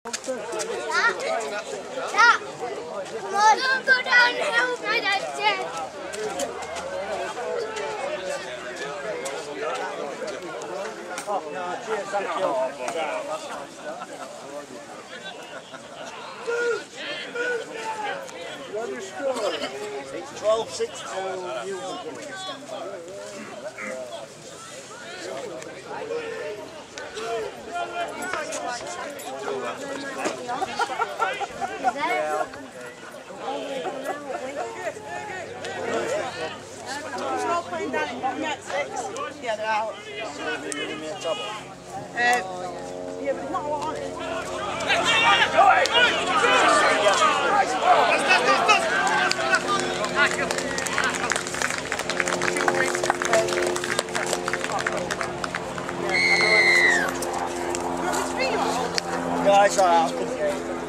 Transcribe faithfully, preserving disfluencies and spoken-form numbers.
Dad! Come on! Don't go downhill, my dad's dead! Oh, no, cheers, thank you. It's twelve six to Newsome Panthers. It's not playing down at bottom at six. Yeah, they're out. So they're giving me a trouble. Um, yeah, but there's not a lot on it. Guys, I have